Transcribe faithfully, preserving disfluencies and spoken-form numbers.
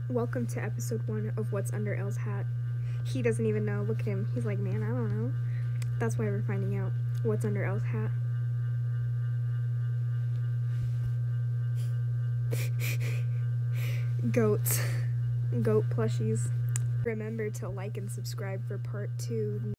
Welcome to episode one of What's Under Elle's Hat. He doesn't even know. Look at him. He's like, man, I don't know. That's why we're finding out what's under Elle's hat. Goats. Goat plushies. Remember to like and subscribe for part two.